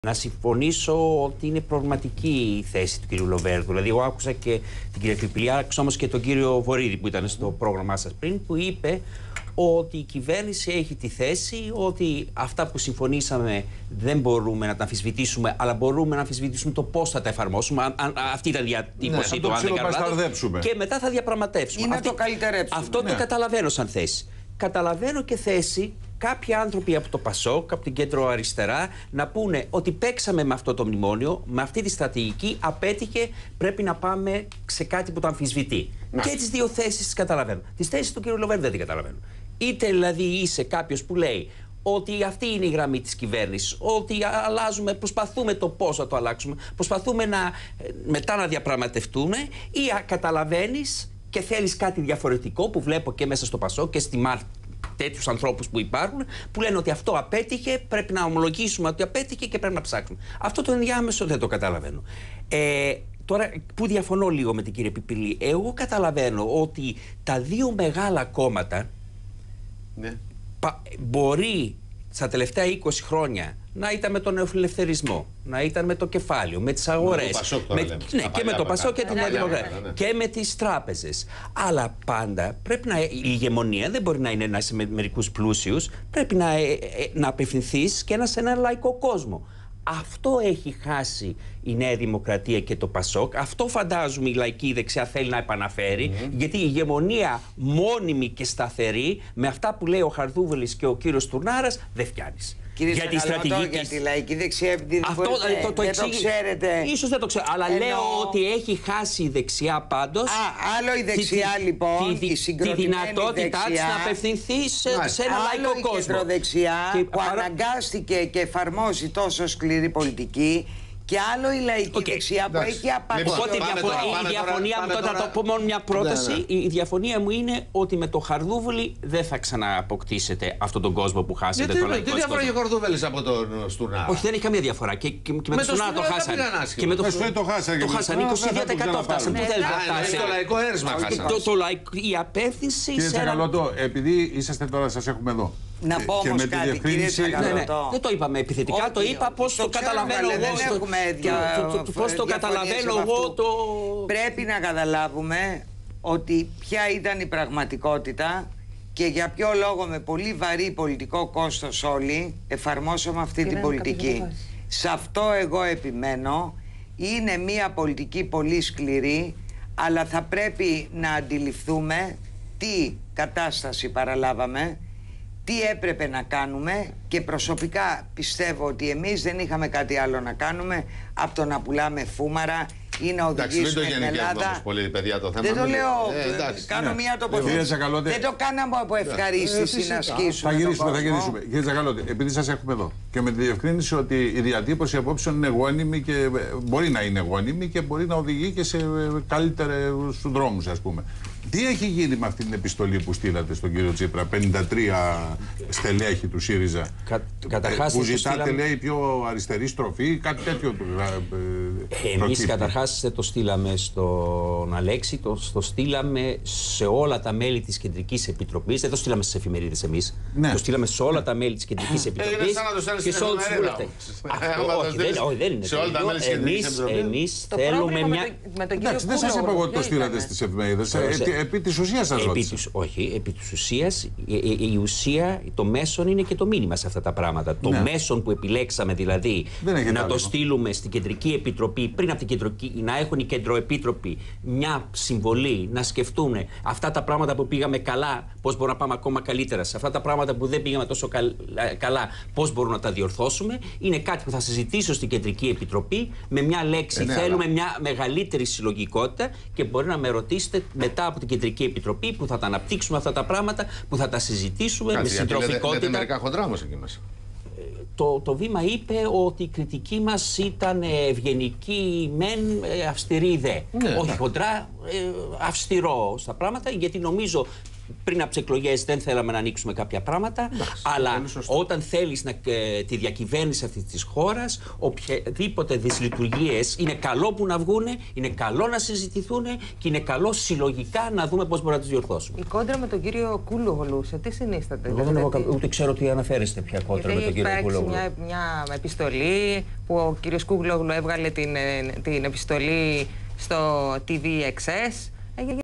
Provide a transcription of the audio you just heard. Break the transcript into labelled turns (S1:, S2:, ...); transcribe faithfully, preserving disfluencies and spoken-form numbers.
S1: Να συμφωνήσω ότι είναι προβληματική η θέση του κύριου Λοβέρδου. Δηλαδή, εγώ άκουσα και την κυρία Κρυπηλή, άκουσα όμως και τον κύριο Βορίδη που ήταν στο πρόγραμμά σας πριν, που είπε ότι η κυβέρνηση έχει τη θέση ότι αυτά που συμφωνήσαμε δεν μπορούμε να τα αμφισβητήσουμε, αλλά μπορούμε να αμφισβητήσουμε το πώς θα τα εφαρμόσουμε. Αν, αν, αυτή ήταν η διατύπωση του, αν δεν κάνω λάθος. Και μετά θα διαπραγματεύσουμε.
S2: Είναι
S1: αυτή,
S2: το καλυτερέψουμε.
S1: Αυτό
S2: ναι.
S1: το καταλαβαίνω σαν θέση. Καταλαβαίνω και θέση κάποιοι άνθρωποι από το Πασόκ, από την κέντρο αριστερά, να πούνε ότι παίξαμε με αυτό το μνημόνιο, με αυτή τη στρατηγική, απέτυχε, πρέπει να πάμε σε κάτι που το αμφισβητεί. Να. Και τις δύο θέσεις τις καταλαβαίνω. Τις θέσεις του κ. Λοβέρδου δεν την καταλαβαίνω. Είτε δηλαδή είσαι κάποιος που λέει ότι αυτή είναι η γραμμή της κυβέρνησης, ότι αλλάζουμε, προσπαθούμε το πώς θα το αλλάξουμε, προσπαθούμε να, μετά να διαπραγματευτούμε, ή καταλαβαίνεις και θέλεις κάτι διαφορετικό που βλέπω και μέσα στο Πασόκ και στη ΜΑΡ. Τέτοιους ανθρώπους που υπάρχουν, που λένε ότι αυτό απέτυχε, πρέπει να ομολογήσουμε ότι απέτυχε και πρέπει να ψάξουμε. Αυτό το ενδιάμεσο δεν το καταλαβαίνω. Ε, τώρα, που διαφωνώ λίγο με την κυρία Πιπηλή, εγώ καταλαβαίνω ότι τα δύο μεγάλα κόμματα ναι. πα, μπορεί στα τελευταία είκοσι χρόνια να ήταν με τον νεοφιλελευθερισμό, να ήταν με το κεφάλαιο, με τις αγορές, με, ναι, και με το Πασόκ και την Νέα Δημοκρατία και με τις τράπεζες. Αλλά πάντα πρέπει να, η ηγεμονία δεν μπορεί να είναι να είσαι με μερικούς πλούσιους, πρέπει να, ε, ε, να απευθυνθείς και σε ένα λαϊκό κόσμο. Αυτό έχει χάσει η Νέα Δημοκρατία και το Πασόκ. Αυτό φαντάζομαι η λαϊκή δεξιά θέλει να επαναφέρει, mm-hmm. γιατί η ηγεμονία μόνιμη και σταθερή με αυτά που λέει ο Χαρδούβελης και ο κύριος Τουρνάρας δεν φτιάνεις.
S2: Κύριε για τη στρατηγική για τη λαϊκή δεξιά, επειδή αυτό, μπορείτε, το, το, δεν το ξέρετε.
S1: Ίσως δεν το ξέρω, αλλά Ενώ... λέω ότι έχει χάσει η δεξιά πάντως.
S2: Α, άλλο η δεξιά τη, λοιπόν,
S1: τη,
S2: η
S1: τη δυνατότητά της να απευθυνθεί σε, σε ένα
S2: άλλο
S1: λαϊκό
S2: η
S1: κόσμο.
S2: Η κεντροδεξιά
S1: και,
S2: που παρα... αναγκάστηκε και εφαρμόζει τόσο σκληρή πολιτική. Και άλλο η λαϊκή okay. δεξιά που έχει απαξιώσει.
S1: Οπότε η διαφωνία μου, τώρα θα πω μόνο μια πρόταση. Ναι, ναι. Η διαφωνία μου είναι ότι με το Χαρδούβελη δεν θα ξανααποκτήσετε αυτόν τον κόσμο που χάσετε.
S3: Γιατί τι διαφορά ο Χαρδούβελης από τον Στουρνάρα?
S1: Όχι, δεν έχει καμία διαφορά. Και, και, και με τον Στουρνάρα το χάσανε. Και με το Στουρνάρα
S4: το χάσανε.
S1: Το χάσανε. είκοσι δύο τοις εκατό φτάσανε. Πού θέλετε να φτάσετε?
S3: Το λαϊκό έρισμα χάσανε.
S1: Η απεύθυνση.
S4: Κύριε Τσακαλώτο, επειδή είσαστε τώρα, σας έχουμε εδώ.
S2: Να πω όμως κάτι, κύριε Τσακαλώτο.
S1: Δεν το είπαμε επιθετικά, το είπα πώς το καταλαβαίνω εγώ. Πώς το καταλαβαίνω εγώ το...
S2: Πρέπει να καταλάβουμε ότι ποια ήταν η πραγματικότητα και για ποιο λόγο με πολύ βαρύ πολιτικό κόστος όλοι εφαρμόσαμε αυτή την πολιτική. Σε αυτό εγώ επιμένω. Είναι μια πολιτική πολύ σκληρή, αλλά θα πρέπει να αντιληφθούμε τι κατάσταση παραλάβαμε, τι έπρεπε να κάνουμε, και προσωπικά πιστεύω ότι εμείς δεν είχαμε κάτι άλλο να κάνουμε από το να πουλάμε φούμαρα ή να οδηγήσουμε την Ελλάδα.
S3: Πολύ, παιδιά, το θέμα
S2: δεν το λέω,
S3: ε, εντάξει,
S2: κάνω ναι. μια τοποθέτηση. Δεν το κάναμε από ευχαρίστηση να ασκήσουμε.
S4: Θα γυρίσουμε, θα γυρίσουμε. Κύριε Τσακαλώτη, επειδή σας έχουμε εδώ και με τη διευκρίνηση ότι η διατύπωση απόψεων είναι γόνιμη και μπορεί να είναι γόνιμη και μπορεί να οδηγεί και σε καλύτερους δρόμους, ας πούμε. Τι έχει γίνει με αυτή την επιστολή που στείλατε στον κύριο Τσίπρα, πενήντα τρία στελέχη του ΣΥΡΙΖΑ, Κα, καταρχάς, που ζητάτε στείλαμε... λέει πιο αριστερή στροφή, κάτι τέτοιο του ε,
S1: Εμείς καταρχάς δεν το στείλαμε στον Αλέξη, το, το στείλαμε σε όλα τα μέλη της Κεντρικής Επιτροπής, δεν το στείλαμε στις εφημερίδες εμείς, ναι. το στείλαμε σε όλα τα μέλη της Κεντρικής Επιτροπής και σε όλους τους βουλευτές. Όχι, δεν είναι τέτοιο. Εμείς θέλουμε μια...
S4: Εντάξει, δεν σας είπα εγώ ότι το στείλατε στις εφημερίδες. Επί της ουσίας σας ρώτησα.
S1: Όχι, επί της ουσίας, η, η, η ουσία, το μέσον είναι και το μήνυμα σε αυτά τα πράγματα. Το ναι. μέσον που επιλέξαμε δηλαδή να το στείλουμε στην Κεντρική Επιτροπή, πριν από την Κεντρική, να έχουν οι Κεντροεπίτροποι μια συμβολή, να σκεφτούν αυτά τα πράγματα που πήγαμε καλά, πώς μπορούμε να πάμε ακόμα καλύτερα, σε αυτά τα πράγματα που δεν πήγαμε τόσο καλά, πώς μπορούμε να τα διορθώσουμε. Είναι κάτι που θα συζητήσω στην Κεντρική Επιτροπή με μια λέξη. Ε, ναι, θέλουμε αλλά... μια μεγαλύτερη συλλογικότητα και μπορεί να με ρωτήσετε μετά από την Κεντρική Επιτροπή που θα τα αναπτύξουμε αυτά τα πράγματα, που θα τα συζητήσουμε Κάτσε, με συντροφικότητα.
S3: Λέτε, λέτε μερικά χοντρά όμως εκεί μέσα.
S1: Το, το βήμα είπε ότι η κριτική μας ήταν ευγενική μεν, αυστηρή δε. Ναι, όχι ναι. χοντρά, αυστηρό στα πράγματα, γιατί νομίζω πριν από τις εκλογές δεν θέλαμε να ανοίξουμε κάποια πράγματα. Εντάξει, αλλά όταν θέλεις να, ε, τη διακυβέρνηση αυτής της χώρας, οποιαδήποτε δυσλειτουργίες είναι καλό που να βγουν, είναι καλό να συζητηθούν και είναι καλό συλλογικά να δούμε πώς μπορούμε να τις διορθώσουμε.
S5: Η κόντρα με τον κύριο Κούλογλου, σε τι συνίσταται?
S1: Εγώ δεν έχω, ούτε ξέρω τι αναφέρεστε πια κόντρα με τον κύριο Κούλογλου.
S5: Μια, μια επιστολή που ο κύριος Κούλογλου έβγαλε την, την επιστολή στο τι βι εξ ες.